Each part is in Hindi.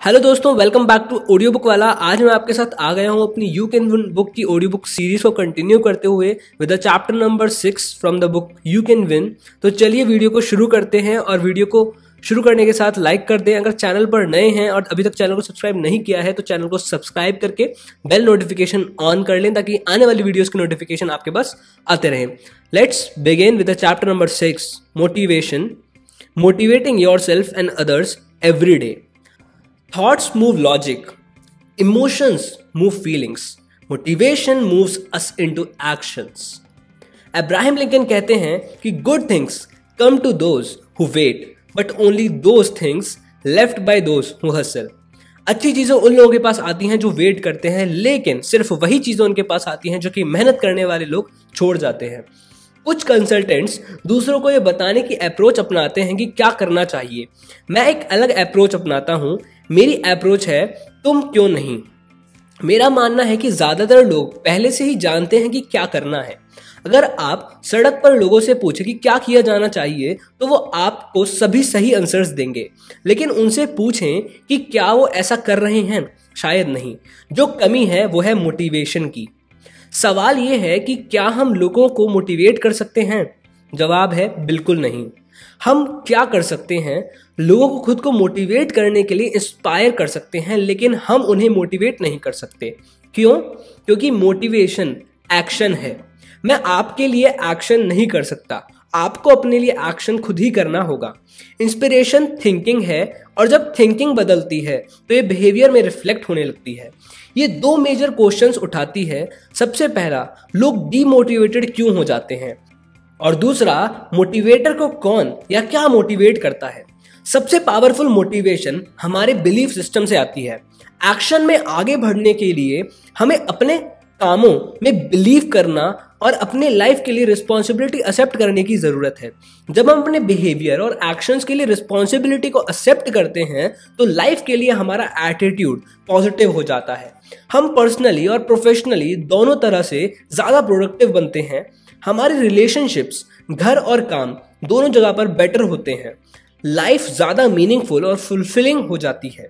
हेलो दोस्तों, welcome back to audio book वाला। आज मैं आपके साथ आ गया हूं अपनी यू कैन विन बुक की ऑडियो बुक सीरीज को कंटिन्यू करते हुए with the chapter number 6 from the book you can win. तो चलिए वीडियो को शुरू करते हैं और वीडियो को शुरू करने के साथ लाइक कर दें। अगर चैनल पर नए हैं और अभी तक चैनल को सब्सक्राइब नहीं किया है तो चैनल को सब्सक्राइब करके बेल नोटिफिकेशन ऑन कर लें ताकि आने वाली वीडियोस की नोटिफिकेशन आपके पास आते रहें। Let's begin with the chapter number 6, motivation, motivating yourself and others every day. Thoughts move logic, emotions move feelings, motivation moves us into actions. Abraham Lincoln कहते हैं कि good things come to those who wait, but only those things left by those who hustle. अच्छी चीज़ें उन लोगों के पास आती हैं जो वेट करते हैं, लेकिन सिर्फ वही चीज़ें उनके पास आती हैं जो कि मेहनत करने वाले लोग छोड़ जाते हैं। कुछ कंसल्टेंट्स दूसरों को ये बताने की अप्रोच अपनाते हैं कि क्या करना चाहिए। मैं एक अलग अप्रोच अपनाता हूँ। मेरी अप्रोच है तुम क्यों नहीं। मेरा मानना है कि ज़्यादातर लोग पहले से ही जानते हैं कि क्या करना है। अगर आप सड़क पर लोगों से पूछें कि क्या किया जाना चाहिए तो वो आपको सभी सही आंसर्स देंगे, लेकिन उनसे पूछें कि क्या वो ऐसा कर रहे हैं, शायद नहीं। जो कमी है वो है मोटिवेशन की। सवाल ये है कि क्या हम लोगों को मोटिवेट कर सकते हैं? जवाब है बिल्कुल नहीं। हम क्या कर सकते हैं? लोगों को खुद को मोटिवेट करने के लिए इंस्पायर कर सकते हैं, लेकिन हम उन्हें मोटिवेट नहीं कर सकते। क्यों? क्योंकि मोटिवेशन एक्शन है। मैं आपके लिए एक्शन नहीं कर सकता, आपको अपने लिए एक्शन खुद ही करना होगा। इंस्पिरेशन थिंकिंग है, और जब थिंकिंग बदलती है तो ये बिहेवियर में रिफ्लेक्ट होने लगती है। ये दो मेजर क्वेश्चंस उठाती है। सबसे पहला, लोग डीमोटिवेटेड क्यों हो जाते हैं, और दूसरा, मोटिवेटर को कौन या क्या मोटिवेट करता है। सबसे पावरफुल मोटिवेशन हमारे बिलीफ सिस्टम से आती है। एक्शन में आगे बढ़ने के लिए हमें अपने कामों में बिलीव करना और अपने लाइफ के लिए रिस्पॉन्सिबिलिटी एक्सेप्ट करने की ज़रूरत है। जब हम अपने बिहेवियर और एक्शंस के लिए रिस्पॉन्सिबिलिटी को एक्सेप्ट करते हैं तो लाइफ के लिए हमारा एटीट्यूड पॉजिटिव हो जाता है। हम पर्सनली और प्रोफेशनली दोनों तरह से ज़्यादा प्रोडक्टिव बनते हैं। हमारे रिलेशनशिप्स, घर और काम दोनों जगह पर बेटर होते हैं। लाइफ ज़्यादा मीनिंगफुल और फुलफिलिंग हो जाती है।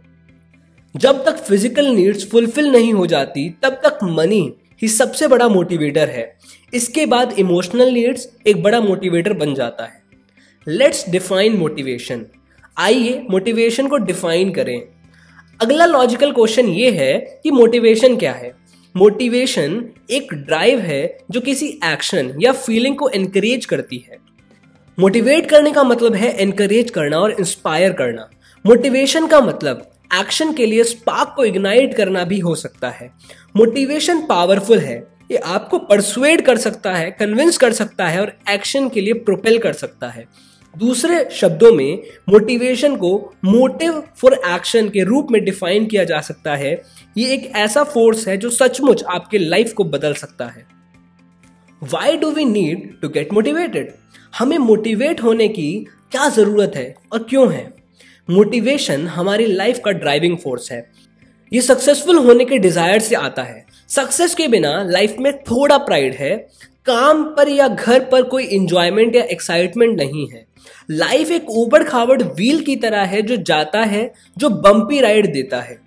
जब तक फिजिकल नीड्स फुलफिल नहीं हो जाती तब तक मनी ही सबसे बड़ा मोटिवेटर है। इसके बाद इमोशनल नीड्स एक बड़ा मोटिवेटर बन जाता है। Let's define motivation. आइए मोटिवेशन को डिफाइन करें। अगला लॉजिकल क्वेश्चन ये है कि मोटिवेशन क्या है। मोटिवेशन एक ड्राइव है जो किसी एक्शन या फीलिंग को एनकरेज करती है। मोटिवेट करने का मतलब है एनकरेज करना और इंस्पायर करना। मोटिवेशन का मतलब एक्शन के लिए स्पार्क को इग्नाइट करना भी हो सकता है। मोटिवेशन पावरफुल है। ये आपको परसुएड कर सकता है, कन्विंस कर सकता है और एक्शन के लिए प्रोपेल कर सकता है। दूसरे शब्दों में मोटिवेशन को मोटिव फॉर एक्शन के रूप में डिफाइन किया जा सकता है। ये एक ऐसा फोर्स है जो सचमुच आपके लाइफ को बदल सकता है। Why do we need to get motivated? हमें मोटिवेट होने की क्या जरूरत है और क्यों है? मोटिवेशन हमारी लाइफ का ड्राइविंग फोर्स है। ये सक्सेसफुल होने के डिजायर से आता है। सक्सेस के बिना लाइफ में थोड़ा प्राइड है। काम पर या घर पर कोई इंजॉयमेंट या एक्साइटमेंट नहीं है। लाइफ एक ऊबड़ खाबड़ व्हील की तरह है जो जाता है, जो बम्पी राइड देता है।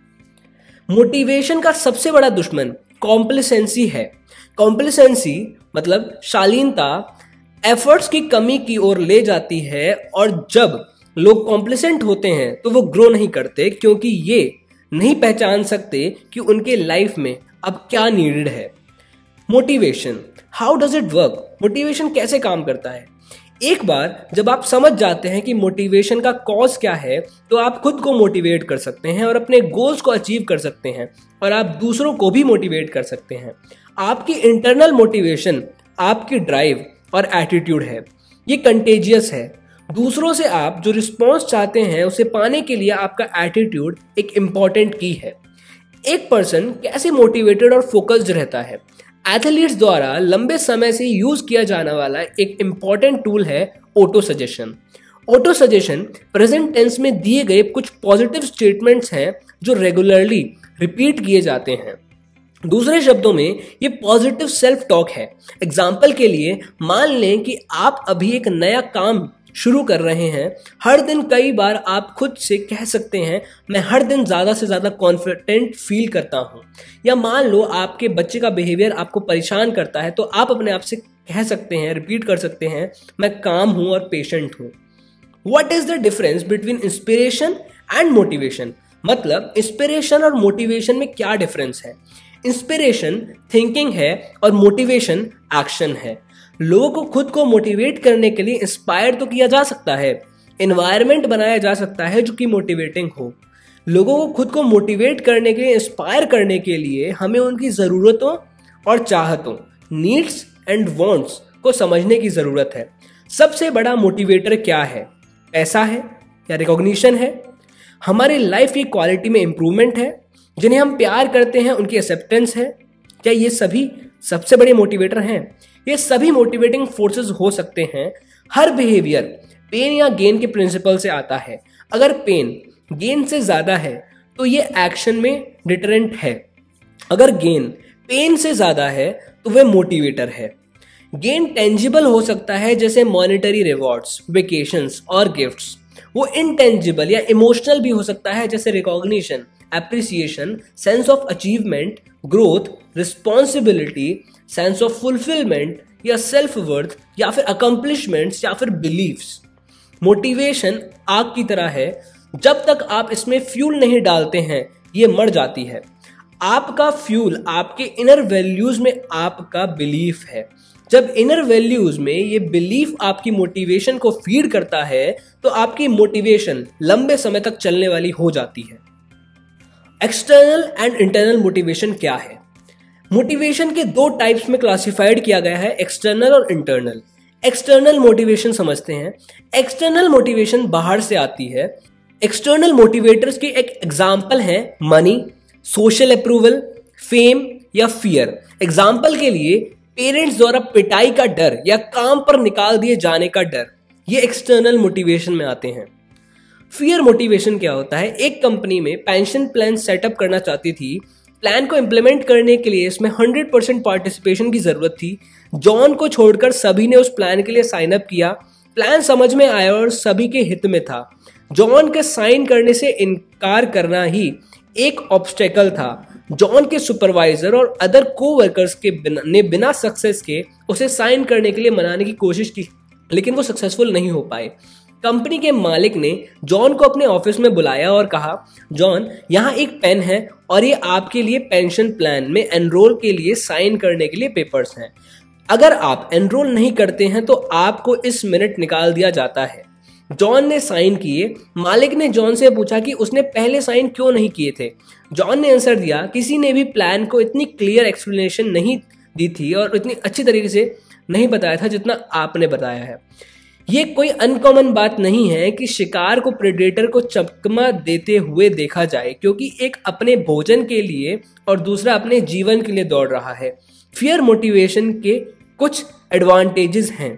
मोटिवेशन का सबसे बड़ा दुश्मन कॉम्प्लिसेंसी है। कॉम्प्लिसेंसी मतलब शालीनता एफर्ट्स की कमी की ओर ले जाती है, और जब लोग कॉम्प्लिसेंट होते हैं तो वो ग्रो नहीं करते, क्योंकि ये नहीं पहचान सकते कि उनके लाइफ में अब क्या नीडेड है। Motivation, how does it work? Motivation कैसे काम करता है? एक बार जब आप समझ जाते हैं कि मोटिवेशन का कॉज क्या है तो आप खुद को मोटिवेट कर सकते हैं और अपने गोल्स को अचीव कर सकते हैं, और आप दूसरों को भी मोटिवेट कर सकते हैं। आपकी इंटरनल मोटिवेशन आपकी ड्राइव और एटीट्यूड है। ये कंटेजियस है। दूसरों से आप जो रिस्पॉन्स चाहते हैं उसे पाने के लिए आपका एटीट्यूड एक इम्पॉर्टेंट की है। एक पर्सन कैसे मोटिवेटेड और फोकस्ड रहता है? एथलीट्स द्वारा लंबे समय से यूज किया जाने वाला एक इम्पॉर्टेंट टूल है auto suggestion. Auto suggestion present tense में दिए गए कुछ पॉजिटिव स्टेटमेंट्स हैं जो रेगुलरली रिपीट किए जाते हैं। दूसरे शब्दों में ये पॉजिटिव सेल्फ टॉक है। एग्जाम्पल के लिए मान लें कि आप अभी एक नया काम शुरू कर रहे हैं, हर दिन कई बार आप खुद से कह सकते हैं मैं हर दिन ज़्यादा से ज़्यादा कॉन्फिडेंट फील करता हूँ। या मान लो आपके बच्चे का बिहेवियर आपको परेशान करता है, तो आप अपने आप से कह सकते हैं, रिपीट कर सकते हैं, मैं काम हूँ और पेशेंट हूँ। What is the difference between inspiration and motivation? मतलब इंस्पिरेशन और मोटिवेशन में क्या डिफरेंस है? इंस्पिरेशन थिंकिंग है और मोटिवेशन एक्शन है। लोगों को खुद को मोटिवेट करने के लिए इंस्पायर तो किया जा सकता है, एनवायरनमेंट बनाया जा सकता है जो कि मोटिवेटिंग हो। लोगों को खुद को मोटिवेट करने के लिए, इंस्पायर करने के लिए हमें उनकी ज़रूरतों और चाहतों, नीड्स एंड वांट्स को समझने की ज़रूरत है। सबसे बड़ा मोटिवेटर क्या है? पैसा है या रिकॉग्निशन है? हमारी लाइफ की क्वालिटी में इम्प्रूवमेंट है? जिन्हें हम प्यार करते हैं उनकी एक्सेप्टेंस है? क्या ये सभी सबसे बड़े मोटिवेटर हैं? ये सभी मोटिवेटिंग फोर्सेस हो सकते हैं। हर बिहेवियर पेन या गेन के प्रिंसिपल से आता है। अगर पेन गेन से ज़्यादा है तो ये एक्शन में डिटरेंट है। अगर गेन पेन से ज़्यादा है तो वह मोटिवेटर है। गेन टेंजिबल हो सकता है जैसे मॉनेटरी रिवॉर्ड्स, वेकेशंस और गिफ्ट्स। वो इनटेंजिबल या इमोशनल भी हो सकता है जैसे recognition, appreciation, sense of achievement, growth, responsibility, sense of fulfilment या सेल्फ वर्थ या फिर अकम्पलिशमेंट्स या फिर बिलीव्स। मोटिवेशन आग की तरह है, जब तक आप इसमें फ्यूल नहीं डालते हैं ये मर जाती है। आपका फ्यूल आपके इनर वैल्यूज में आपका बिलीफ है। जब इनर वैल्यूज में ये बिलीफ आपकी मोटिवेशन को फीड करता है तो आपकी मोटिवेशन लंबे समय तक चलने वाली हो जाती है। एक्सटर्नल एंड इंटरनल मोटिवेशन क्या है? मोटिवेशन के दो टाइप्स में क्लासिफाइड किया गया है, एक्सटर्नल और इंटरनल। एक्सटर्नल मोटिवेशन समझते हैं। एक्सटर्नल मोटिवेशन बाहर से आती है। एक्सटर्नल मोटिवेटर्स के एक एग्जाम्पल हैं मनी, सोशल अप्रूवल, फेम या फियर। एग्जाम्पल के लिए पेरेंट्स द्वारा पिटाई का डर या काम पर निकाल दिए जाने का डर, ये एक्सटर्नल मोटिवेशन में आते हैं। फियर मोटिवेशन क्या होता है? एक कंपनी में पेंशन प्लान सेटअप करना चाहती थी। प्लान को इम्प्लीमेंट करने के लिए इसमें 100% पार्टिसिपेशन की जरूरत थी। जॉन को छोड़कर सभी ने उस प्लान के लिए साइन अप किया। प्लान समझ में आया और सभी के हित में था। जॉन के साइन करने से इनकार करना ही एक ऑब्स्टेकल था। जॉन के सुपरवाइजर और अदर कोवर्कर्स ने बिना सक्सेस के उसे साइन करने के लिए मनाने की कोशिश की, लेकिन वो सक्सेसफुल नहीं हो पाए। कंपनी के मालिक ने जॉन को अपने ऑफिस में बुलाया और कहा, जॉन, यहाँ एक पेन है और ये आपके लिए पेंशन प्लान में एनरोल के लिए साइन करने के लिए पेपर्स हैं। अगर आप एनरोल नहीं करते हैं तो आपको इस मिनट निकाल दिया जाता है। जॉन ने साइन किए। मालिक ने जॉन से पूछा कि उसने पहले साइन क्यों नहीं किए थे। जॉन ने आंसर दिया, किसी ने भी प्लान को इतनी क्लियर एक्सप्लेनेशन नहीं दी थी और इतनी अच्छी तरीके से नहीं बताया था जितना आपने बताया है। ये कोई अनकॉमन बात नहीं है कि शिकार को प्रेडेटर को चकमा देते हुए देखा जाए, क्योंकि एक अपने भोजन के लिए और दूसरा अपने जीवन के लिए दौड़ रहा है। फियर मोटिवेशन के कुछ एडवांटेजेस हैं।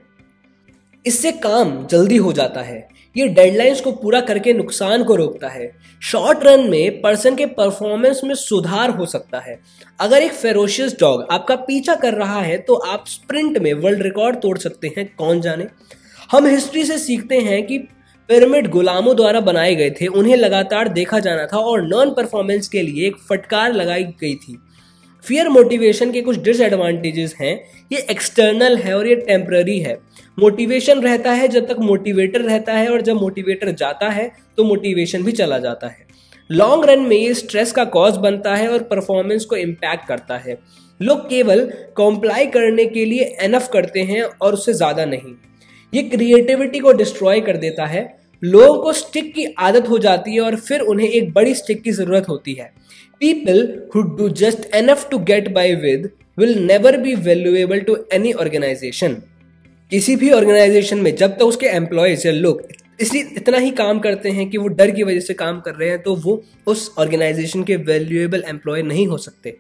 इससे काम जल्दी हो जाता है। ये डेडलाइंस को पूरा करके नुकसान को रोकता है। शॉर्ट रन में पर्सन के परफॉर्मेंस में सुधार हो सकता है। अगर एक फेरोशियस डॉग आपका पीछा कर रहा है तो आप स्प्रिंट में वर्ल्ड रिकॉर्ड तोड़ सकते हैं, कौन जाने। हम हिस्ट्री से सीखते हैं कि पिरामिड गुलामों द्वारा बनाए गए थे, उन्हें लगातार देखा जाना था और नॉन परफॉर्मेंस के लिए एक फटकार लगाई गई थी। फियर मोटिवेशन के कुछ डिसएडवांटेजेस हैं। ये एक्सटर्नल है और ये टेम्पररी है। मोटिवेशन रहता है जब तक मोटिवेटर रहता है, और जब मोटिवेटर जाता है तो मोटिवेशन भी चला जाता है। लॉन्ग रन में ये स्ट्रेस का कॉज बनता है और परफॉर्मेंस को इम्पैक्ट करता है। लोग केवल कॉम्प्लाई करने के लिए एनफ करते हैं और उससे ज़्यादा नहीं। ये क्रिएटिविटी को डिस्ट्रॉय कर देता है। लोगों को स्टिक की आदत हो जाती है और फिर उन्हें एक बड़ी स्टिक की ज़रूरत होती है। People who do just enough to get by with will never be valuable to any organization. किसी भी ऑर्गेनाइजेशन में जब तक उसके एम्प्लॉयज या लोग इसलिए इतना ही काम करते हैं कि वो डर की वजह से काम कर रहे हैं, तो वो उस ऑर्गेनाइजेशन के वैल्यूएबल एम्प्लॉय नहीं हो सकते।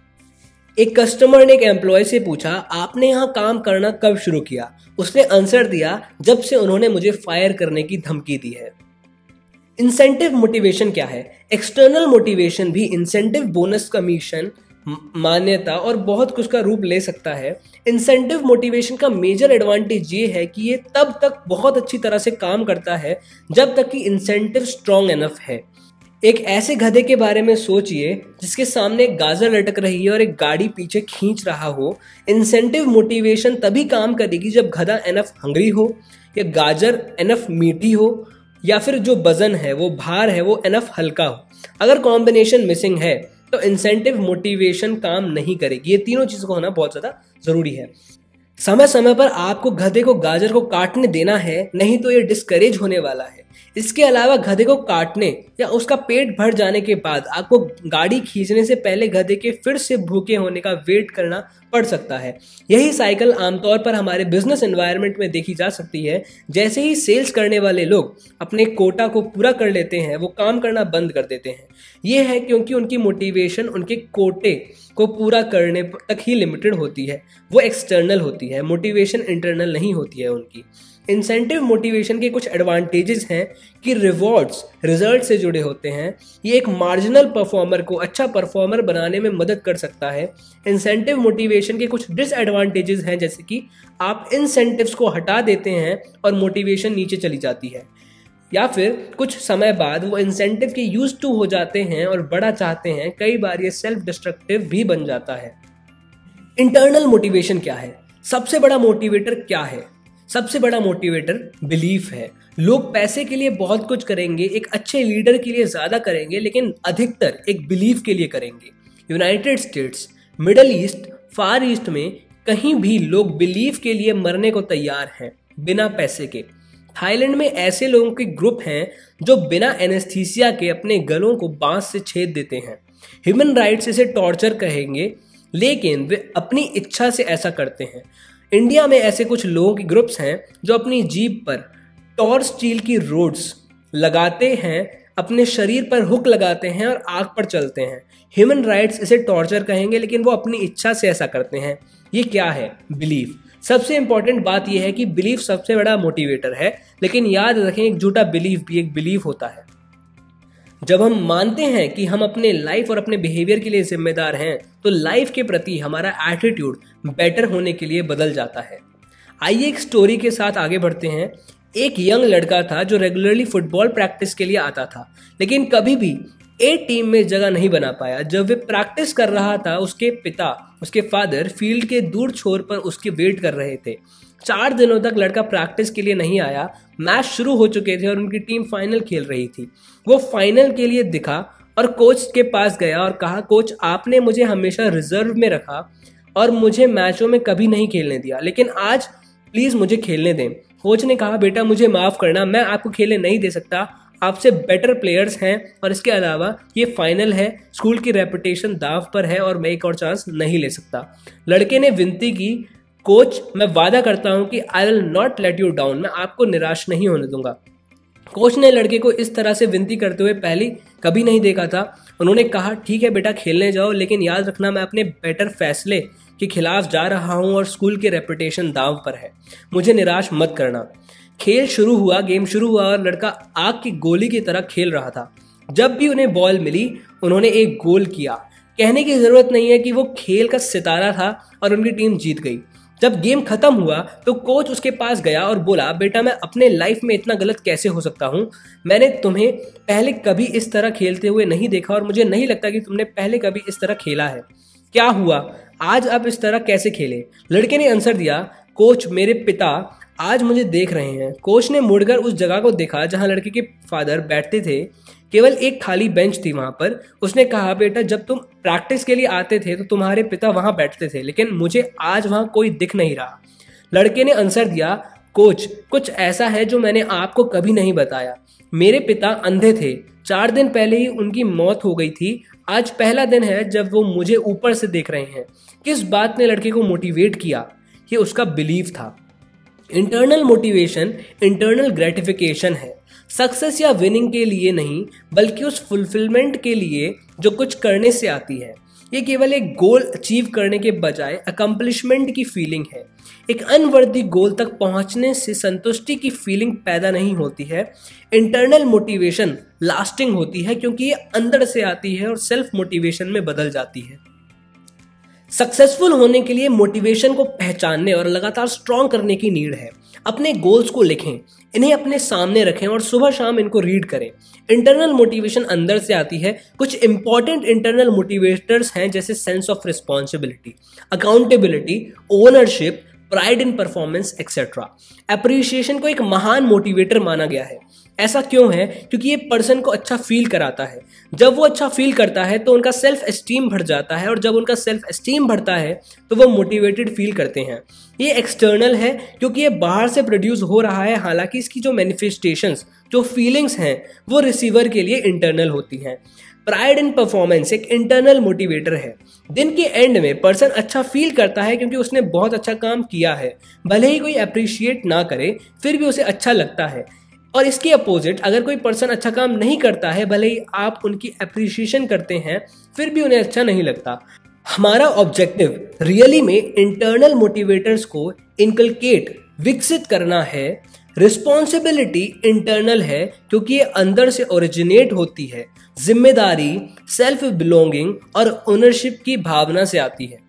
एक कस्टमर ने एक एम्प्लॉय से पूछा, आपने यहाँ काम करना कब शुरू किया? उसने आंसर दिया, जब से उन्होंने मुझे फायर करने की धमकी दी है। इंसेंटिव मोटिवेशन क्या है? एक्सटर्नल मोटिवेशन भी इंसेंटिव, बोनस, कमीशन, मान्यता और बहुत कुछ का रूप ले सकता है। इंसेंटिव मोटिवेशन का मेजर एडवांटेज ये है कि ये तब तक बहुत अच्छी तरह से काम करता है जब तक कि इंसेंटिव स्ट्रॉन्ग एनफ है। एक ऐसे गधे के बारे में सोचिए जिसके सामने एक गाजर लटक रही है और एक गाड़ी पीछे खींच रहा हो। इंसेंटिव मोटिवेशन तभी काम करेगी जब गधा एनफ हंग्री हो, या गाजर एनफ मीठी हो, या फिर जो वजन है वो भार है वो एनफ हल्का हो। अगर कॉम्बिनेशन मिसिंग है तो इंसेंटिव मोटिवेशन काम नहीं करेगी। ये तीनों चीज़ों का होना बहुत ज़्यादा ज़रूरी है। समय समय पर आपको गधे को गाजर को काटने देना है, नहीं तो ये डिस्करेज होने वाला है। इसके अलावा गधे को काटने या उसका पेट भर जाने के बाद आपको गाड़ी खींचने से पहले गधे के फिर से भूखे होने का वेट करना पड़ सकता है। यही साइकिल आमतौर पर हमारे बिजनेस एनवायरनमेंट में देखी जा सकती है। जैसे ही सेल्स करने वाले लोग अपने कोटा को पूरा कर लेते हैं, वो काम करना बंद कर देते हैं। ये है क्योंकि उनकी मोटिवेशन उनके कोटे को पूरा करने तक ही लिमिटेड होती है, वो एक्सटर्नल होती है। मोटिवेशन इंटरनल नहीं होती है उनकी। इंसेंटिव मोटिवेशन के कुछ एडवांटेजेस हैं कि रिवॉर्ड्स रिजल्ट से जुड़े होते हैं। ये एक मार्जिनल परफॉर्मर को अच्छा परफॉर्मर बनाने में मदद कर सकता है। इंसेंटिव मोटिवेशन के कुछ डिसएडवांटेजेस हैं, जैसे कि आप इंसेंटिव्स को हटा देते हैं और मोटिवेशन नीचे चली जाती है, या फिर कुछ समय बाद वो इंसेंटिव के यूज टू हो जाते हैं और बड़ा चाहते हैं। कई बार ये सेल्फ डिस्ट्रक्टिव भी बन जाता है। इंटरनल मोटिवेशन क्या है? सबसे बड़ा मोटिवेटर क्या है? सबसे बड़ा मोटिवेटर बिलीफ है। लोग पैसे के लिए बहुत कुछ करेंगे, एक अच्छे लीडर के लिए ज्यादा करेंगे, लेकिन अधिकतर एक बिलीफ के लिए करेंगे। United States, Middle East, Far East में कहीं भी लोग बिलीफ के लिए मरने को तैयार हैं, बिना पैसे के। थाईलैंड में ऐसे लोगों के ग्रुप हैं जो बिना एनेस्थीसिया के अपने गलों को बांस से छेद देते हैं। ह्यूमन राइट्स इसे टॉर्चर कहेंगे, लेकिन वे अपनी इच्छा से ऐसा करते हैं। इंडिया में ऐसे कुछ लोगों के ग्रुप्स हैं जो अपनी जीप पर टॉर्च स्टील की रोड्स लगाते हैं, अपने शरीर पर हुक लगाते हैं और आग पर चलते हैं। ह्यूमन राइट्स इसे टॉर्चर कहेंगे, लेकिन वो अपनी इच्छा से ऐसा करते हैं। ये क्या है? बिलीफ। सबसे इंपॉर्टेंट बात यह है कि बिलीफ सबसे बड़ा मोटिवेटर है, लेकिन याद रखें एक झूठा बिलीफ भी एक बिलीफ होता है। जब हम मानते हैं कि हम अपने लाइफ और अपने बिहेवियर के लिए जिम्मेदार हैं, तो लाइफ के प्रति हमारा एटीट्यूड बेटर होने के लिए बदल जाता है। आइए एक स्टोरी के साथ आगे बढ़ते हैं। एक यंग लड़का था जो रेगुलरली फुटबॉल प्रैक्टिस के लिए आता था, लेकिन कभी भी ए टीम में जगह नहीं बना पाया। जब वे प्रैक्टिस कर रहा था, उसके पिता, उसके फादर फील्ड के दूर छोर पर उसके वेट कर रहे थे। 4 दिनों तक लड़का प्रैक्टिस के लिए नहीं आया। मैच शुरू हो चुके थे और उनकी टीम फाइनल खेल रही थी। वो फाइनल के लिए दिखा और कोच के पास गया और कहा, कोच आपने मुझे हमेशा रिजर्व में रखा और मुझे मैचों में कभी नहीं खेलने दिया, लेकिन आज प्लीज मुझे खेलने दें। कोच ने कहा, बेटा मुझे माफ करना, मैं आपको खेलने नहीं दे सकता, आपसे बेटर प्लेयर्स हैं और इसके अलावा ये फाइनल है, स्कूल की रेपुटेशन दाव पर है और मैं एक और चांस नहीं ले सकता। लड़के ने विनती की, कोच मैं वादा करता हूं कि I will not let you down, मैं आपको निराश नहीं होने दूंगा। कोच ने लड़के को इस तरह से विनती करते हुए पहले कभी नहीं देखा था। उन्होंने कहा, ठीक है बेटा खेलने जाओ, लेकिन याद रखना मैं अपने बेटर फैसले के खिलाफ जा रहा हूं और स्कूल की रेपुटेशन दाव पर है, मुझे निराश मत करना। खेल शुरू हुआ, गेम शुरू हुआ और लड़का आग की गोली की तरह खेल रहा था। जब भी उन्हें बॉल मिली उन्होंने एक गोल किया। कहने की जरूरत नहीं है कि वो खेल का सितारा था और उनकी टीम जीत गई। जब गेम खत्म हुआ तो कोच उसके पास गया और बोला, बेटा मैं अपने लाइफ में इतना गलत कैसे हो सकता हूँ, मैंने तुम्हें पहले कभी इस तरह खेलते हुए नहीं देखा और मुझे नहीं लगता कि तुमने पहले कभी इस तरह खेला है। क्या हुआ, आज आप इस तरह कैसे खेले? लड़के ने आंसर दिया, कोच मेरे पिता आज मुझे देख रहे हैं। कोच ने मुड़कर उस जगह को देखा जहां लड़के के फादर बैठते थे। केवल एक खाली बेंच थी वहां पर। उसने कहा, बेटा जब तुम प्रैक्टिस के लिए आते थे तो तुम्हारे पिता वहां बैठते थे, लेकिन मुझे आज वहां कोई दिख नहीं रहा। लड़के ने आंसर दिया, कोच कुछ ऐसा है जो मैंने आपको कभी नहीं बताया। मेरे पिता अंधे थे, 4 दिन पहले ही उनकी मौत हो गई थी। आज पहला दिन है जब वो मुझे ऊपर से देख रहे हैं। किस बात ने लड़के को मोटिवेट किया? ये उसका बिलीफ था। इंटरनल मोटिवेशन इंटरनल ग्रेटिफिकेशन है, सक्सेस या विनिंग के लिए नहीं, बल्कि उस फुलफिलमेंट के लिए जो कुछ करने से आती है। ये केवल एक गोल अचीव करने के बजाय अकम्पलिशमेंट की फीलिंग है। एक अनवर्दी गोल तक पहुंचने से संतुष्टि की फीलिंग पैदा नहीं होती है। इंटरनल मोटिवेशन लास्टिंग होती है क्योंकि ये अंदर से आती है और सेल्फ मोटिवेशन में बदल जाती है। सक्सेसफुल होने के लिए मोटिवेशन को पहचानने और लगातार स्ट्रॉन्ग करने की नीड है। अपने गोल्स को लिखें, इन्हें अपने सामने रखें और सुबह शाम इनको रीड करें। इंटरनल मोटिवेशन अंदर से आती है। कुछ इंपॉर्टेंट इंटरनल मोटिवेटर्स हैं जैसे sense of responsibility, accountability, ownership, pride in performance etcetera. Appreciation को एक महान मोटिवेटर माना गया है। ऐसा क्यों है? क्योंकि ये पर्सन को अच्छा फील कराता है। जब वो अच्छा फील करता है तो उनका सेल्फ एस्टीम बढ़ जाता है और जब उनका सेल्फ एस्टीम बढ़ता है तो वो मोटिवेटेड फील करते हैं। ये एक्सटर्नल है क्योंकि ये बाहर से प्रोड्यूस हो रहा है, हालांकि इसकी जो मैनिफेस्टेशंस, जो फीलिंग्स हैं वो रिसीवर के लिए इंटरनल होती हैं। प्राइड इन परफॉर्मेंस एक इंटरनल मोटिवेटर है। दिन के एंड में पर्सन अच्छा फील करता है क्योंकि उसने बहुत अच्छा काम किया है। भले ही कोई अप्रिशिएट ना करे फिर भी उसे अच्छा लगता है। और इसके अपोजिट अगर कोई पर्सन अच्छा काम नहीं करता है, भले ही आप उनकी अप्रिशिएशन करते हैं फिर भी उन्हें अच्छा नहीं लगता। हमारा ऑब्जेक्टिव रियली में इंटरनल मोटिवेटर्स को इनकलकेट, विकसित करना है। रिस्पॉन्सिबिलिटी इंटरनल है क्योंकि ये अंदर से ओरिजिनेट होती है। जिम्मेदारी, सेल्फ बिलोंगिंग और ओनरशिप की भावना से आती है।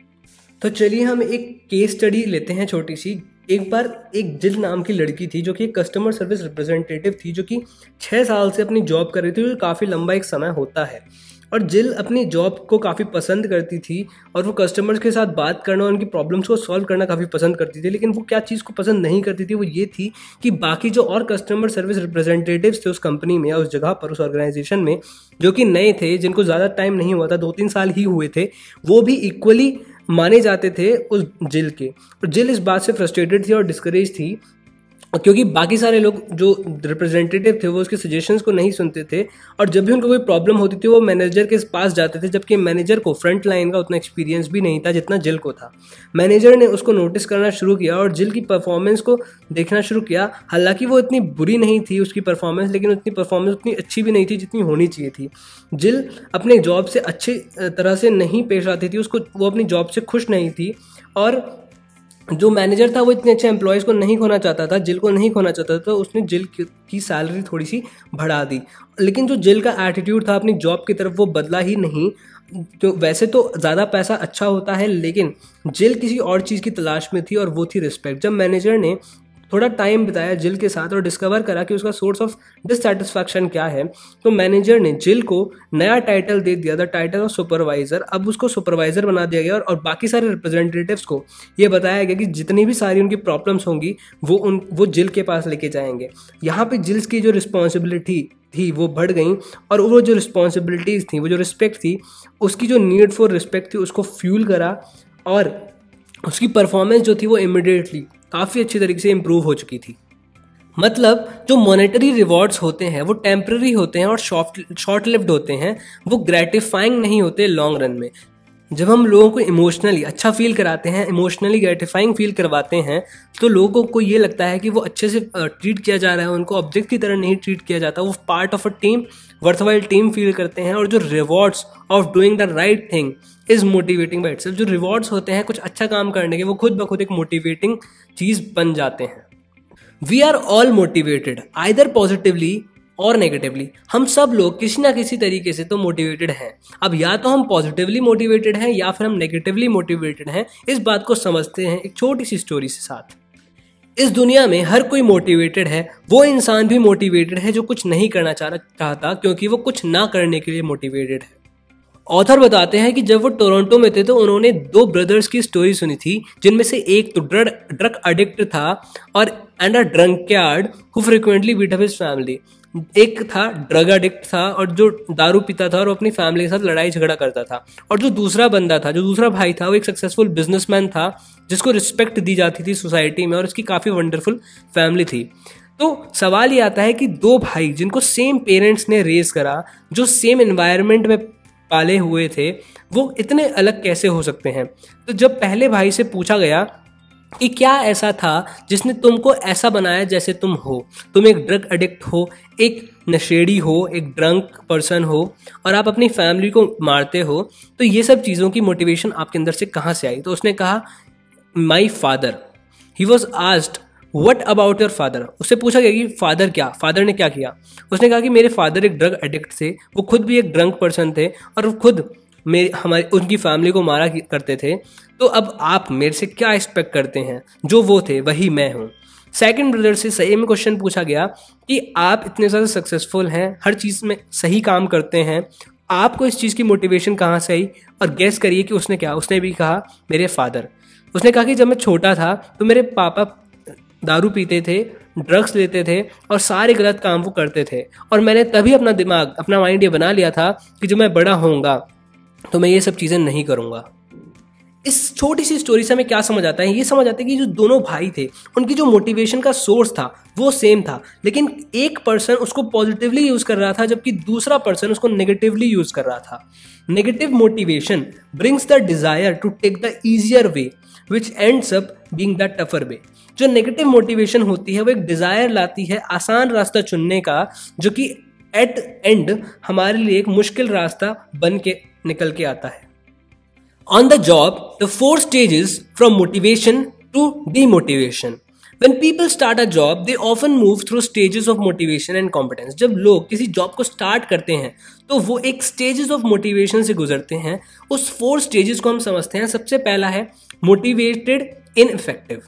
तो चलिए हम एक केस स्टडी लेते हैं छोटी सी। एक बार एक जिल नाम की लड़की थी जो कि एक कस्टमर सर्विस रिप्रेजेंटेटिव थी, जो कि 6 साल से अपनी जॉब कर रही थी, जो काफ़ी लंबा एक समय होता है। और जिल अपनी जॉब को काफ़ी पसंद करती थी और वो कस्टमर्स के साथ बात करना और उनकी प्रॉब्लम्स को सॉल्व करना काफ़ी पसंद करती थी। लेकिन वो क्या चीज़ को पसंद नहीं करती थी, वो ये थी कि बाकी जो और कस्टमर सर्विस रिप्रेजेंटेटिव्स थे उस कंपनी में या उस जगह पर, उस ऑर्गेनाइजेशन में, जो कि नए थे, जिनको ज़्यादा टाइम नहीं हुआ था, 2-3 साल ही हुए थे, वो भी इक्वली माने जाते थे उस जिल के। और जिल इस बात से फ्रस्ट्रेटेड थी और डिस्करेज थी क्योंकि बाकी सारे लोग जो रिप्रेजेंटेटिव थे वो उसके सजेशंस को नहीं सुनते थे और जब भी उनको कोई प्रॉब्लम होती थी वो मैनेजर के पास जाते थे, जबकि मैनेजर को फ्रंट लाइन का उतना एक्सपीरियंस भी नहीं था जितना जिल को था। मैनेजर ने उसको नोटिस करना शुरू किया और जिल की परफॉर्मेंस को देखना शुरू किया। हालांकि वो इतनी बुरी नहीं थी उसकी परफॉर्मेंस, लेकिन उतनी परफॉर्मेंस उतनी अच्छी भी नहीं थी जितनी होनी चाहिए थी। जिल अपने जॉब से अच्छी तरह से नहीं पेश आती थी, उसको वो अपनी जॉब से खुश नहीं थी और जो मैनेजर था वो इतने अच्छे एम्प्लॉयज़ को नहीं खोना चाहता था, जिल को नहीं खोना चाहता था, तो उसने जिल की सैलरी थोड़ी सी बढ़ा दी। लेकिन जो जिल का एटीट्यूड था अपनी जॉब की तरफ वो बदला ही नहीं। तो वैसे तो ज़्यादा पैसा अच्छा होता है, लेकिन जिल किसी और चीज़ की तलाश में थी और वो थी रिस्पेक्ट। जब मैनेजर ने थोड़ा टाइम बिताया जिल के साथ और डिस्कवर करा कि उसका सोर्स ऑफ डिससेटिस्फैक्शन क्या है, तो मैनेजर ने जिल को नया टाइटल दे दिया, द टाइटल ऑफ सुपरवाइजर। अब उसको सुपरवाइजर बना दिया गया और बाकी सारे रिप्रेजेंटेटिव्स को ये बताया गया कि जितनी भी सारी उनकी प्रॉब्लम्स होंगी वो जिल के पास लेके जाएंगे। यहाँ पे जिल्स की जो रिस्पॉन्सिबिलिटी थी वो बढ़ गई और वो जो रिस्पॉन्सिबिलिटीज़ थी, वो जो रिस्पेक्ट थी, उसकी जो नीड फॉर रिस्पेक्ट थी उसको फ्यूल करा और उसकी परफॉर्मेंस जो थी वो इमिडिएटली काफ़ी अच्छी तरीके से इम्प्रूव हो चुकी थी। मतलब जो मॉनेटरी रिवॉर्ड्स होते हैं वो टेम्पररी होते हैं और शॉर्ट लिव्ड होते हैं, वो ग्रेटिफाइंग नहीं होते लॉन्ग रन में। जब हम लोगों को इमोशनली अच्छा फील कराते हैं, इमोशनली ग्रेटिफाइंग फील करवाते हैं, तो लोगों को ये लगता है कि वो अच्छे से ट्रीट किया जा रहा है, उनको ऑब्जेक्ट की तरह नहीं ट्रीट किया जाता, वो part of a team, worthwhile team feel करते हैं। और जो rewards of doing the right thing is motivating by itself, जो रिवॉर्ड्स होते हैं कुछ अच्छा काम करने के, वो खुद ब खुद एक मोटिवेटिंग चीज़ बन जाते हैं। We are all motivated either positively और नेगेटिवली। हम सब लोग किसी ना किसी तरीके से तो मोटिवेटेड हैं। अब या तो हम पॉजिटिवली मोटिवेटेड हैं या फिर हम नेगेटिवली मोटिवेटेड हैं। इस बात को समझते हैं एक छोटी सी स्टोरी से साथ। इस दुनिया में हर कोई मोटिवेटेड है। वो इंसान भी मोटिवेटेड है जो कुछ नहीं करना चाहता, क्योंकि वो कुछ ना करने के लिए मोटिवेटेड है। ऑथर बताते हैं कि जब वो टोरंटो में थे तो उन्होंने 2 ब्रदर्स की स्टोरी सुनी थी, जिनमें से एक तो ड्रग एडिक्ट था और and a drunkard who frequently beat up his family. एक था ड्रग एडिक्ट था और जो दारू पीता था और वो अपनी फैमिली के साथ लड़ाई झगड़ा करता था, और जो दूसरा बंदा था, जो दूसरा भाई था, वो एक सक्सेसफुल बिजनेसमैन था जिसको रिस्पेक्ट दी जाती थी सोसाइटी में और उसकी काफ़ी वंडरफुल फैमिली थी। तो सवाल ये आता है कि 2 भाई जिनको सेम पेरेंट्स ने रेज करा, जो सेम एनवायरनमेंट में पाले हुए थे, वो इतने अलग कैसे हो सकते हैं। तो जब पहले भाई से पूछा गया कि क्या ऐसा था जिसने तुमको ऐसा बनाया जैसे तुम हो, तुम एक ड्रग एडिक्ट हो, एक नशेड़ी हो, एक ड्रंक पर्सन हो और आप अपनी फैमिली को मारते हो, तो ये सब चीज़ों की मोटिवेशन आपके अंदर से कहाँ से आई। तो उसने कहा my father. He was asked what about your father. उससे पूछा गया कि फादर क्या, फादर ने क्या किया। उसने कहा कि मेरे फादर एक ड्रग एडिक्ट थे, वो खुद भी एक ड्रंक पर्सन थे और वो खुद हमारी उनकी फैमिली को मारा करते थे, तो अब आप मेरे से क्या एक्सपेक्ट करते हैं? जो वो थे वही मैं हूँ। सेकंड ब्रदर से सही में क्वेश्चन पूछा गया कि आप इतने ज़्यादा सक्सेसफुल हैं, हर चीज़ में सही काम करते हैं, आपको इस चीज़ की मोटिवेशन कहाँ से आई? और गेस करिए कि उसने क्या, उसने भी कहा मेरे फादर। उसने कहा कि जब मैं छोटा था तो मेरे पापा दारू पीते थे, ड्रग्स लेते थे और सारे गलत काम वो करते थे, और मैंने तभी अपना दिमाग, अपना माइंड ये बना लिया था कि जब मैं बड़ा होऊंगा तो मैं ये सब चीज़ें नहीं करूँगा। इस छोटी सी स्टोरी से हमें क्या समझ आता है? ये समझ आता है कि जो दोनों भाई थे उनकी जो मोटिवेशन का सोर्स था वो सेम था, लेकिन एक पर्सन उसको पॉजिटिवली यूज़ कर रहा था जबकि दूसरा पर्सन उसको नेगेटिवली यूज़ कर रहा था। Negative motivation brings the desire to take the easier way which ends up being the tougher way. जो नेगेटिव मोटिवेशन होती है वो एक डिज़ायर लाती है आसान रास्ता चुनने का, जो कि एट एंड हमारे लिए एक मुश्किल रास्ता बन के निकल के आता है। On the job, the 4 stages from motivation to demotivation. When people start a job, they often move through stages of motivation and competence. जब लोग किसी जॉब को स्टार्ट करते हैं तो वो एक स्टेजेस ऑफ मोटिवेशन से गुजरते हैं। उस 4 स्टेजेस को हम समझते हैं। सबसे पहला है मोटिवेटेड इनइफेक्टिव।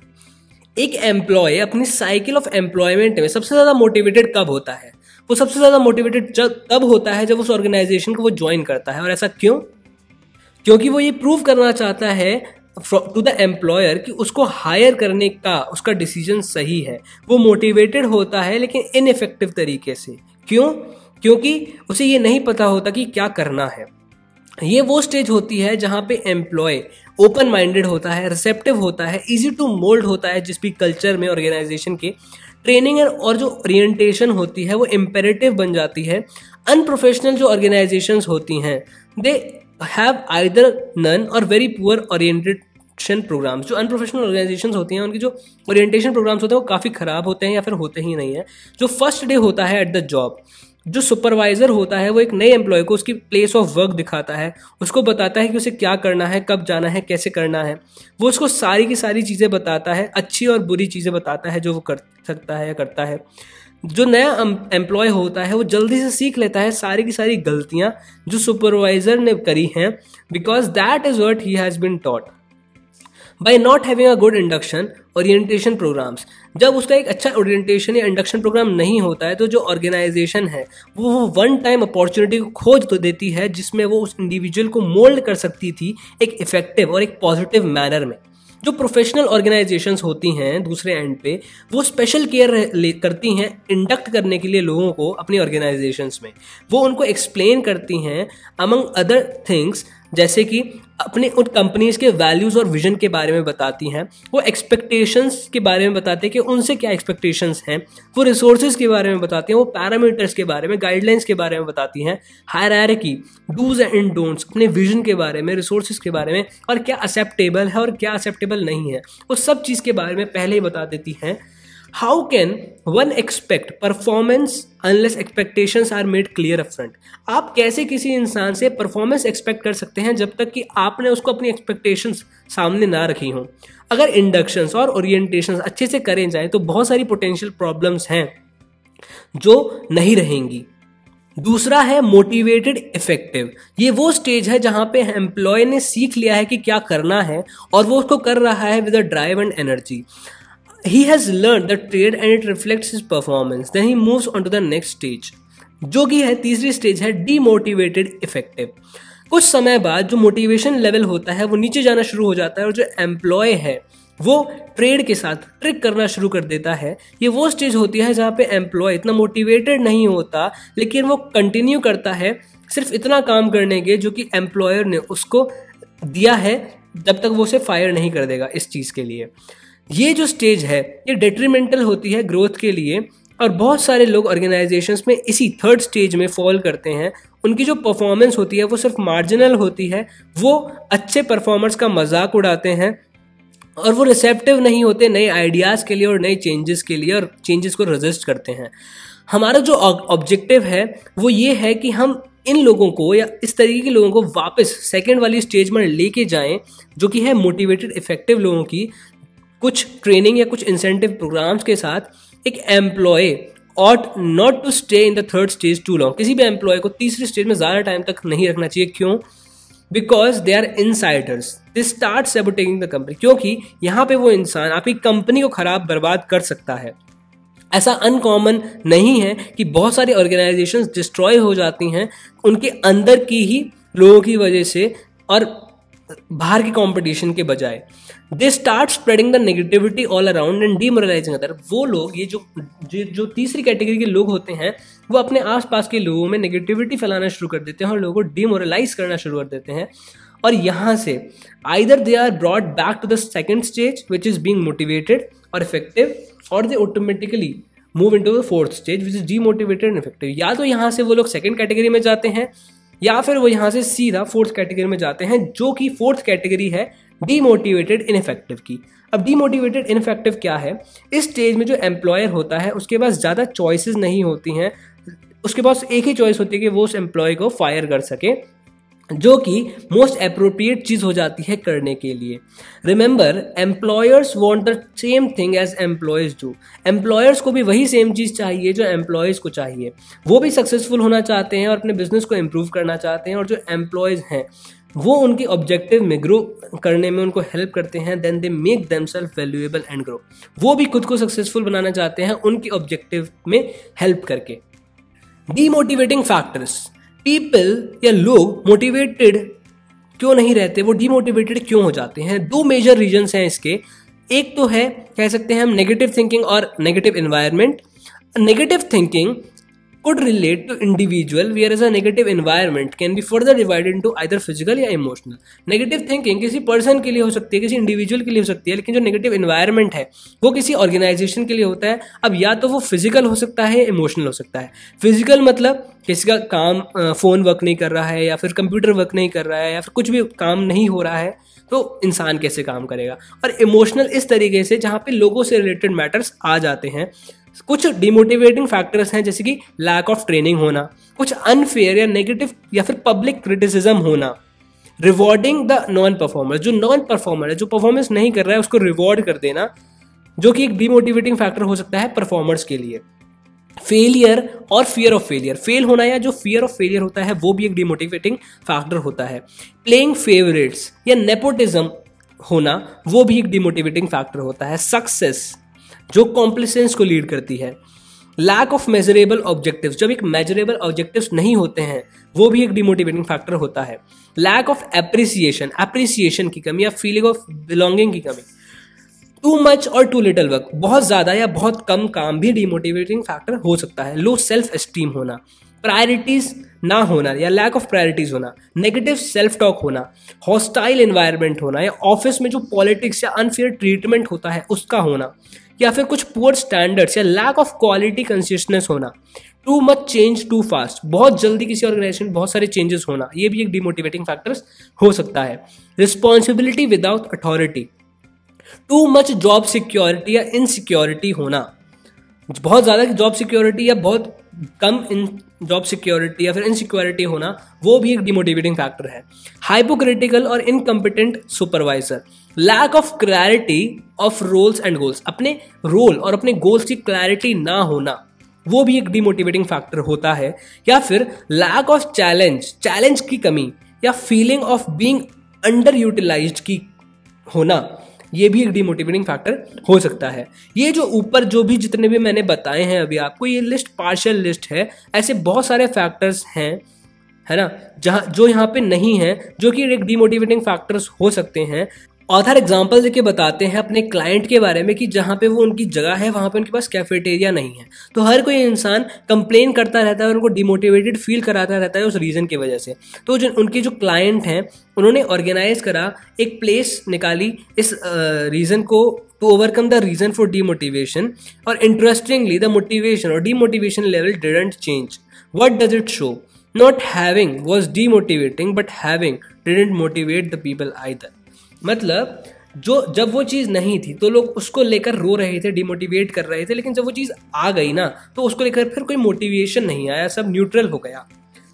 एक एम्प्लॉय अपनी साइकिल ऑफ एम्प्लॉयमेंट में सबसे ज़्यादा मोटिवेटेड कब होता है? वो सबसे ज़्यादा मोटिवेटेड तब होता है जब उस ऑर्गेनाइजेशन को वो ज्वाइन करता है। और ऐसा क्यों? क्योंकि वो ये प्रूव करना चाहता है टू द एम्प्लॉयर कि उसको हायर करने का उसका डिसीजन सही है। वो मोटिवेटेड होता है लेकिन इनइफेक्टिव तरीके से। क्यों? क्योंकि उसे ये नहीं पता होता कि क्या करना है। ये वो स्टेज होती है जहाँ पे एम्प्लॉय ओपन माइंडेड होता है, रिसेप्टिव होता है, इजी टू मोल्ड होता है जिस भी कल्चर में ऑर्गेनाइजेशन के। ट्रेनिंग और जो ओरिएंटेशन होती है वो इम्पेरेटिव बन जाती है। अनप्रोफेशनल जो ऑर्गेनाइजेशंस होती हैं they have either none or very poor orientation programs। जो अनप्रोफेशनल ऑर्गेनाइजेशंस होती हैं उनकी जो ओरिएंटेशन प्रोग्राम्स होते हैं वो काफ़ी ख़राब होते हैं या फिर होते ही नहीं है। जो फर्स्ट डे होता है एट द जॉब, जो सुपरवाइजर होता है वो एक नए एम्प्लॉय को उसकी प्लेस ऑफ वर्क दिखाता है, उसको बताता है कि उसे क्या करना है, कब जाना है, कैसे करना है। वो उसको सारी की सारी चीज़ें बताता है, अच्छी और बुरी चीज़ें बताता है जो वो कर सकता है या करता है। जो नया एम्प्लॉय होता है वो जल्दी से सीख लेता है सारी की सारी गलतियां जो सुपरवाइजर ने करी हैं, because that is what he has been taught by not having a good induction orientation programs. जब उसका एक अच्छा ओरिएंटेशन या इंडक्शन प्रोग्राम नहीं होता है तो जो ऑर्गेनाइजेशन है वो वन टाइम अपॉर्चुनिटी को खोज तो देती है जिसमें वो उस इंडिविजुअल को मोल्ड कर सकती थी एक इफेक्टिव और एक पॉजिटिव मैनर में। जो प्रोफेशनल ऑर्गेनाइजेशंस होती हैं दूसरे एंड पे वो स्पेशल केयर करती हैं इंडक्ट करने के लिए लोगों को अपनी ऑर्गेनाइजेशंस में। वो उनको एक्सप्लेन करती हैं अमंग अदर थिंग्स, जैसे कि अपने उन कंपनीज के वैल्यूज़ और विजन के बारे में बताती हैं। वो एक्सपेक्टेशंस के बारे में बताते हैं कि उनसे क्या एक्सपेक्टेशंस हैं। वो रिसोर्सेज के बारे में बताती हैं, वो पैरामीटर्स के बारे में, गाइडलाइंस के बारे में बताती हैं, हायरार्की, डूज एंड डोंट्स, अपने विजन के बारे में, रिसोर्सेज के बारे में, और क्या एक्सेप्टेबल है और क्या एक्सेप्टेबल नहीं है, वो सब चीज़ के बारे में पहले ही बता देती हैं। How can one expect performance unless expectations are made clear upfront. आप कैसे किसी इंसान से परफॉर्मेंस एक्सपेक्ट कर सकते हैं जब तक कि आपने उसको अपनी एक्सपेक्टेशंस सामने ना रखी हों। अगर इंडक्शंस और ओरिएंटेशंस अच्छे से करें जाएं तो बहुत सारी पोटेंशियल प्रॉब्लम्स हैं जो नहीं रहेंगी। दूसरा है मोटिवेटेड इफेक्टिव। ये वो स्टेज है जहां पे एम्प्लॉय ने सीख लिया है कि क्या करना है और वो उसको कर रहा है with a drive and energy. He has learned the trade and it reflects his performance. Then he moves on to the next stage, जो कि है तीसरी स्टेज है डीमोटिवेटेड इफेक्टिव। कुछ समय बाद जो मोटिवेशन लेवल होता है वो नीचे जाना शुरू हो जाता है और जो एम्प्लॉय है वो ट्रेड के साथ ट्रिक करना शुरू कर देता है। ये वो स्टेज होती है जहाँ पे एम्प्लॉय इतना मोटिवेटेड नहीं होता लेकिन वो कंटिन्यू करता है सिर्फ इतना काम करने के जो कि एम्प्लॉयर ने उसको दिया है, जब तक वो उसे फायर नहीं कर देगा इस चीज़ के लिए। ये जो स्टेज है ये डेट्रीमेंटल होती है ग्रोथ के लिए और बहुत सारे लोग ऑर्गेनाइजेशंस में इसी थर्ड स्टेज में फॉल करते हैं। उनकी जो परफॉर्मेंस होती है वो सिर्फ मार्जिनल होती है, वो अच्छे परफॉर्मर्स का मजाक उड़ाते हैं और वो रिसेप्टिव नहीं होते नए आइडियाज़ के लिए और नए चेंजेस के लिए और चेंजेस को रेजिस्ट करते हैं। हमारा जो ऑब्जेक्टिव है वो ये है कि हम इन लोगों को या इस तरीके के लोगों को वापस सेकेंड वाली स्टेज में लेके जाएं जो कि है मोटिवेटेड इफेक्टिव लोगों की। कुछ ट्रेनिंग या कुछ इंसेंटिव प्रोग्राम्स के साथ एक employee ought not to stay in the third stage too long. किसी भी एम्प्लॉय को तीसरी स्टेज में ज़्यादा टाइम तक नहीं रखना चाहिए। क्यों? Because they are insiders, they start sabotaging the company, क्योंकि यहाँ पे वो इंसान आपकी कंपनी को खराब बर्बाद कर सकता है। ऐसा अनकॉमन नहीं है कि बहुत सारी ऑर्गेनाइजेशंस डिस्ट्रॉय हो जाती हैं उनके अंदर की ही लोगों की वजह से और बाहर की कंपटीशन के बजाय। They start spreading the negativity all around and demoralizing other. वो लोग, ये जो तीसरी कैटेगरी के लोग होते हैं, वो अपने आसपास के लोगों में नेगेटिविटी फैलाना शुरू कर देते हैं और लोगों को डीमोरलाइज करना शुरू कर देते हैं। और यहाँ से either they are brought back to the second stage which is being motivated और इफेक्टिव, और they automatically move into the fourth stage which is demotivated and effective. या तो यहाँ से वो लोग सेकेंड कैटेगरी में जाते हैं या फिर वो यहाँ से सीधा फोर्थ कैटेगरी में जाते हैं, जो कि फोर्थ कैटेगरी है डीमोटिवेटेड इनफेक्टिव की। अब डीमोटिवेटेड इनफेक्टिव क्या है? इस स्टेज में जो एम्प्लॉयर होता है उसके पास ज़्यादा चॉइसेस नहीं होती हैं, उसके पास एक ही चॉइस होती है कि वो उस एम्प्लॉय को फायर कर सके, जो कि मोस्ट अप्रोप्रिएट चीज हो जाती है करने के लिए। Remember, employers want the same thing as employees do. Employers को भी वही सेम चीज चाहिए जो एम्प्लॉयज को चाहिए। वो भी सक्सेसफुल होना चाहते हैं और अपने बिजनेस को इम्प्रूव करना चाहते हैं, और जो एम्प्लॉयज हैं वो उनके ऑब्जेक्टिव में ग्रो करने में उनको हेल्प करते हैं। Then they make themselves valuable and grow. वो भी खुद को सक्सेसफुल बनाना चाहते हैं उनके ऑब्जेक्टिव में हेल्प करके। डीमोटिवेटिंग फैक्टर्स, पीपल या लोग मोटिवेटेड क्यों नहीं रहते, वो डीमोटिवेटेड क्यों हो जाते हैं? दो मेजर रीजंस हैं इसके। एक तो है, कह सकते हैं हम, नेगेटिव थिंकिंग और negative environment. Negative thinking could relate to individual, whereas a negative environment can be further divided into either physical या emotional. नेगेटिव थिंकिंग किसी पर्सन के लिए हो सकती है, किसी इंडिविजुअल के लिए हो सकती है, लेकिन जो नेगेटिव एनवायरनमेंट है वो किसी ऑर्गेनाइजेशन के लिए होता है। अब या तो वो फिजिकल हो सकता है, इमोशनल हो सकता है। फिजिकल मतलब किसी का काम, फोन वर्क नहीं कर रहा है या फिर कंप्यूटर वर्क नहीं कर रहा है या फिर कुछ भी काम नहीं हो रहा है, तो इंसान कैसे काम करेगा। और इमोशनल इस तरीके से जहाँ पे लोगों से रिलेटेड मैटर्स आ जाते हैं। कुछ डिमोटिवेटिंग फैक्टर्स हैं जैसे कि लैक ऑफ ट्रेनिंग होना, कुछ अनफेयर या नेगेटिव या फिर पब्लिक क्रिटिसिज्म होना, रिवॉर्डिंग द नॉन परफॉर्मर। जो नॉन परफॉर्मर है, जो परफॉर्मेंस नहीं कर रहा है, उसको रिवॉर्ड कर देना, जो कि एक डिमोटिवेटिंग फैक्टर हो सकता है परफॉर्मर्स के लिए। फेलियर और फियर ऑफ फेलियर, फेल होना या जो फियर ऑफ फेलियर होता है वो भी एक डिमोटिवेटिंग फैक्टर होता है। प्लेइंग फेवरेट्स या नेपोटिज्म होना, वो भी एक डिमोटिवेटिंग फैक्टर होता है। सक्सेस जो कॉम्प्लिसेंस को लीड करती है। लैक ऑफ मेजरेबल ऑब्जेक्टिव्स, जब एक मेजरेबल ऑब्जेक्टिव्स नहीं होते हैं, वो भी एक डिमोटिवेटिंग फैक्टर होता है। लैक ऑफ एप्रिसिएशन, एप्रिसिएशन की कमी या फीलिंग ऑफ बिलोंगिंग की कमी। टू मच और टू लिटिल वर्क, बहुत ज्यादा या बहुत कम काम भी डिमोटिवेटिंग फैक्टर हो सकता है। लो सेल्फ एस्टीम होना, प्रायोरिटीज ना होना या लैक ऑफ प्रायोरिटीज होना, नेगेटिव सेल्फ टॉक होना, हॉस्टाइल एनवायरनमेंट होना या ऑफिस में जो पॉलिटिक्स या अनफेयर ट्रीटमेंट होता है उसका होना, या फिर कुछ पुअर स्टैंडर्ड्स या लैक ऑफ क्वालिटी कंसिस्टेंस होना। Too much change too fast, बहुत जल्दी किसी ऑर्गेनाइजेशन में बहुत सारे चेंजेस होना, ये भी एक डिमोटिवेटिंग फैक्टर्स हो सकता है। Responsibility without authority, too much job security या इनसिक्योरिटी होना, बहुत ज़्यादा जॉब सिक्योरिटी या बहुत कम इन जॉब सिक्योरिटी या फिर इनसिक्योरिटी होना, वो भी एक डिमोटिवेटिंग फैक्टर है। हाइपोक्रिटिकल और incompetent supervisor, lack of clarity of roles and goals, अपने रोल और अपने गोल्स की क्लैरिटी ना होना, वो भी एक डिमोटिवेटिंग फैक्टर होता है। या फिर लैक ऑफ चैलेंज की कमी या feeling of being under utilized की होना, ये भी एक डिमोटिवेटिंग फैक्टर हो सकता है। ये जो ऊपर जो भी जितने भी मैंने बताए हैं अभी आपको, ये लिस्ट पार्शियल लिस्ट है। ऐसे बहुत सारे फैक्टर्स हैं, है ना, जहाँ जो यहाँ पे नहीं है, जो कि एक डिमोटिवेटिंग फैक्टर्स हो सकते हैं। ऑथर एग्जाम्पल देके बताते हैं अपने क्लाइंट के बारे में कि जहाँ पे वो उनकी जगह है वहाँ पे उनके पास कैफेटेरिया नहीं है, तो हर कोई इंसान कंप्लेन करता रहता है और उनको डिमोटिवेटेड फील कराता रहता है उस रीज़न की वजह से। तो जो उनके जो क्लाइंट हैं उन्होंने ऑर्गेनाइज करा, एक प्लेस निकाली इस रीज़न को to overcome the reason for demotivation. और इंटरेस्टिंगली द मोटिवेशन और demotivation level didn't change. What does it show? Not having was demotivating but having didn't motivate the people either. मतलब जब वो चीज़ नहीं थी तो लोग उसको लेकर रो रहे थे, डिमोटिवेट कर रहे थे, लेकिन जब वो चीज़ आ गई ना तो उसको लेकर फिर कोई मोटिवेशन नहीं आया, सब न्यूट्रल हो गया।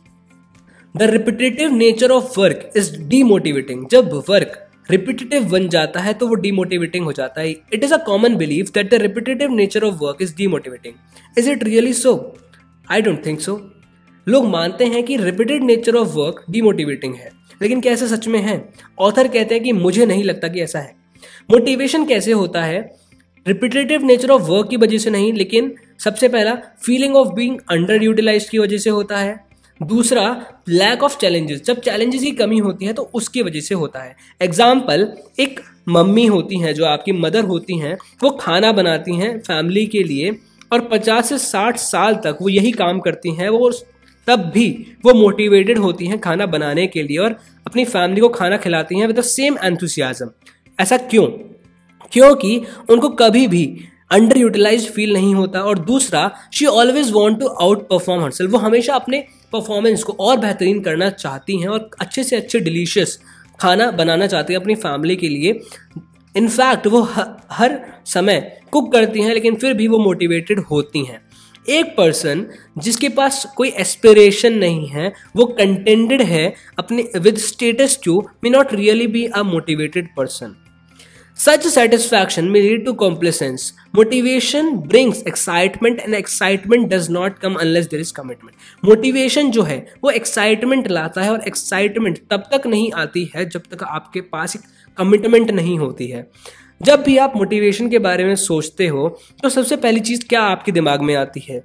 The repetitive nature of work is demotivating. जब वर्क रिपीटेटिव बन जाता है तो वो डीमोटिवेटिंग हो जाता है। It is a common belief that the repetitive nature of work is demotivating. Is it really so? I don't think so. लोग मानते हैं कि repeated nature of work demotivating है। लेकिन क्या ऐसा सच में है? ऑथर कहते हैं कि मुझे नहीं लगता कि ऐसा है। मोटिवेशन कैसे होता है? रिपीटेटिव नेचर ऑफ वर्क की वजह से नहीं, लेकिन सबसे पहला feeling of being under utilized की वजह से होता है। दूसरा लैक ऑफ चैलेंजेस, जब चैलेंजेस की कमी होती है तो उसकी वजह से होता है। एग्जाम्पल, एक मम्मी होती हैं जो आपकी मदर होती हैं, वो खाना बनाती हैं फैमिली के लिए और 50 से 60 साल तक वो यही काम करती हैं, वो तब भी वो मोटिवेटेड होती हैं खाना बनाने के लिए और अपनी फैमिली को खाना खिलाती हैं विद द सेम एंथुसियाज्म। ऐसा क्यों? क्योंकि उनको कभी भी अंडर यूटिलाइज्ड फील नहीं होता। और दूसरा, she always want to outperform herself, वो हमेशा अपने परफॉर्मेंस को और बेहतरीन करना चाहती हैं और अच्छे से अच्छे डिलीशियस खाना बनाना चाहती हैं अपनी फैमिली के लिए। इनफैक्ट वो हर समय कुक करती हैं, लेकिन फिर भी वो मोटिवेटेड होती हैं। एक पर्सन जिसके पास कोई एस्पिरेशन नहीं है, वो कंटेंटेड है अपने with status quo, may not really be a motivated person. Such satisfaction may lead to complacence. Motivation brings excitement and excitement does not come unless there is commitment. Motivation जो है वो excitement लाता है और excitement तब तक नहीं आती है जब तक आपके पास एक commitment नहीं होती है। जब भी आप मोटिवेशन के बारे में सोचते हो तो सबसे पहली चीज़ क्या आपके दिमाग में आती है?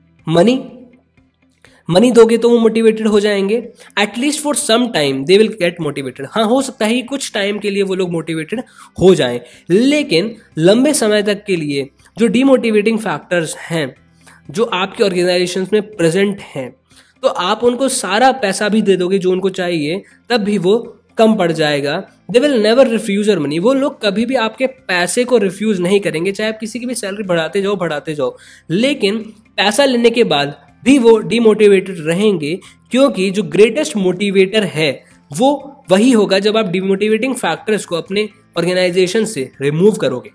मनी दोगे तो वो मोटिवेटेड हो जाएंगे। At least for some time they will get motivated. हाँ, हो सकता है कुछ टाइम के लिए वो लोग मोटिवेटेड हो जाएं, लेकिन लंबे समय तक के लिए जो डीमोटिवेटिंग फैक्टर्स हैं जो आपके ऑर्गेनाइजेशन में प्रेजेंट हैं, तो आप उनको सारा पैसा भी दे दोगे जो उनको चाहिए, तब भी वो कम पड़ जाएगा। They will never refuse your money. वो लोग कभी भी आपके पैसे को रिफ्यूज नहीं करेंगे, चाहे आप किसी की भी सैलरी बढ़ाते जाओ, लेकिन पैसा लेने के बाद भी वो डिमोटिवेटेड रहेंगे, क्योंकि जो ग्रेटेस्ट मोटिवेटर है वो वही होगा जब आप डिमोटिवेटिंग फैक्टर्स को अपने ऑर्गेनाइजेशन से रिमूव करोगे।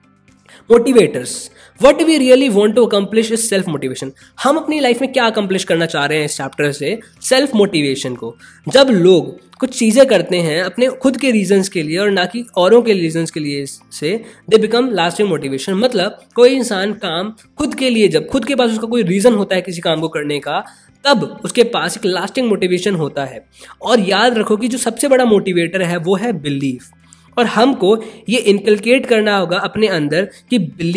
Motivators, what we really want to accomplish is self motivation. हम अपनी लाइफ में क्या अकम्प्लिश करना चाह रहे हैं इस चैप्टर से? सेल्फ मोटिवेशन को। जब लोग कुछ चीज़ें करते हैं अपने खुद के रीजंस के लिए और ना कि औरों के रीजंस के लिए से, दे बिकम लास्टिंग मोटिवेशन। मतलब कोई इंसान काम खुद के लिए, जब खुद के पास उसका कोई रीज़न होता है किसी काम को करने का, तब उसके पास एक लास्टिंग मोटिवेशन होता है। और याद रखो कि जो सबसे बड़ा मोटिवेटर है वो है बिलीफ। और हमको ये इनकलकेट करना होगा अपने अंदर कि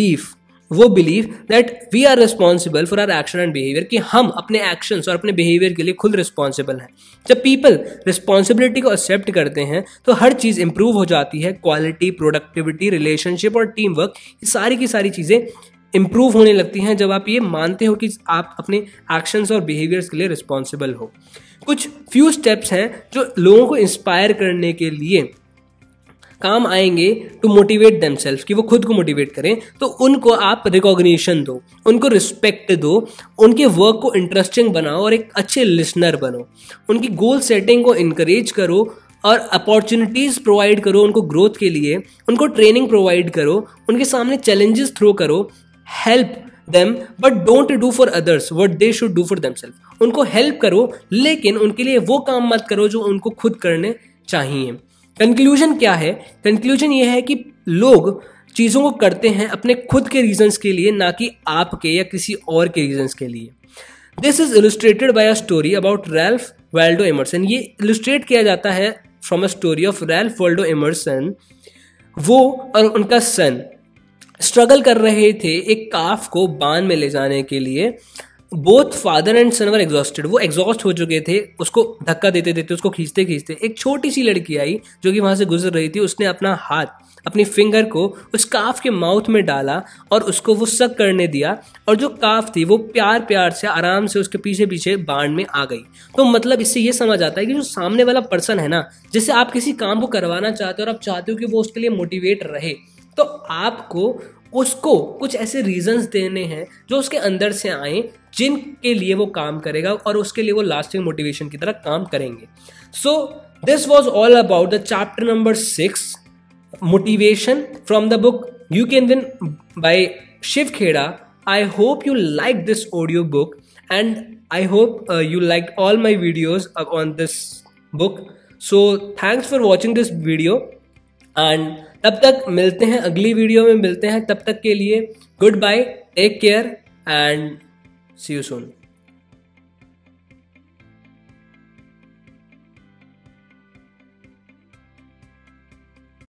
वो believe that we are responsible for our action and behaviour, कि हम अपने एक्शंस और अपने बिहेवियर के लिए खुद रिस्पॉन्सिबल हैं। जब पीपल रिस्पॉन्सिबिलिटी को एक्सेप्ट करते हैं तो हर चीज़ इंप्रूव हो जाती है। क्वालिटी, प्रोडक्टिविटी, रिलेशनशिप और टीम वर्क, ये सारी की सारी चीज़ें इंप्रूव होने लगती हैं जब आप ये मानते हो कि आप अपने एक्शंस और बिहेवियर्स के लिए रिस्पॉन्सिबल हो। कुछ फ्यू स्टेप्स हैं जो लोगों को इंस्पायर करने के लिए काम आएंगे टू मोटिवेट देमसेल्फ, कि वो खुद को मोटिवेट करें। तो उनको आप रिकॉग्निशन दो, उनको रिस्पेक्ट दो, उनके वर्क को इंटरेस्टिंग बनाओ और एक अच्छे लिसनर बनो। उनकी गोल सेटिंग को इनकरेज करो और अपॉर्चुनिटीज़ प्रोवाइड करो उनको ग्रोथ के लिए। उनको ट्रेनिंग प्रोवाइड करो, उनके सामने चैलेंजेस थ्रो करो। Help them but don't do for others what they should do for themselves. उनको हेल्प करो, लेकिन उनके लिए वो काम मत करो जो उनको खुद करने चाहिए। कंक्लूजन क्या है? कंक्लूजन ये है कि लोग चीज़ों को करते हैं अपने खुद के रीजंस के लिए, ना कि आपके या किसी और के रीजंस के लिए। This is illustrated by a story about Ralph Waldo Emerson. ये इलस्ट्रेट किया जाता है from a story of Ralph Waldo Emerson. वो और उनका सन स्ट्रगल कर रहे थे एक काफ को बांध में ले जाने के लिए। Both father and son were exhausted. वो एग्जॉस्ट हो चुके थे, उसको धक्का देते देते, उसको खींचते खींचते। एक छोटी सी लड़की आई जो कि वहाँ से गुजर रही थी, उसने अपना हाथ, अपनी फिंगर को उस काफ के माउथ में डाला और उसको वो सक करने दिया, और जो काफ थी वो प्यार प्यार से आराम से उसके पीछे पीछे बांध में आ गई। तो मतलब इससे ये समझ आता है कि जो सामने वाला पर्सन है ना, जिससे आप किसी काम को करवाना चाहते हो और आप चाहते हो कि वो उसके लिए मोटिवेट रहे, तो आपको उसको कुछ ऐसे रीजंस देने हैं जो उसके अंदर से आए, जिनके लिए वो काम करेगा और उसके लिए वो लास्टिंग मोटिवेशन की तरह काम करेंगे। So this was all about the chapter number 6, motivation, from the book you can win by Shiv Khera. I hope you like this audio book and I hope you like all my videos on this book. So thanks for watching this video and तब तक मिलते हैं, अगली वीडियो में मिलते हैं। तब तक के लिए goodbye, take care and see you soon.